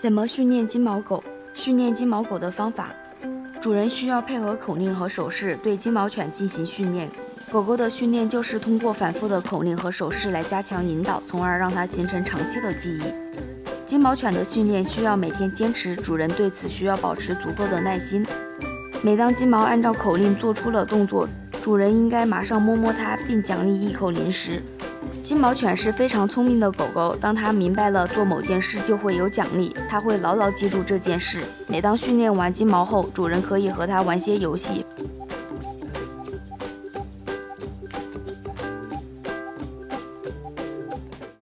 怎么训练金毛狗？训练金毛狗的方法，主人需要配合口令和手势对金毛犬进行训练。狗狗的训练就是通过反复的口令和手势来加强引导，从而让它形成长期的记忆。金毛犬的训练需要每天坚持，主人对此需要保持足够的耐心。每当金毛按照口令做出了动作，主人应该马上摸摸它，并奖励一口零食。金毛犬是非常聪明的狗狗，当它明白了做某件事就会有奖励，它会牢牢记住这件事。每当训练完金毛后，主人可以和它玩些游戏，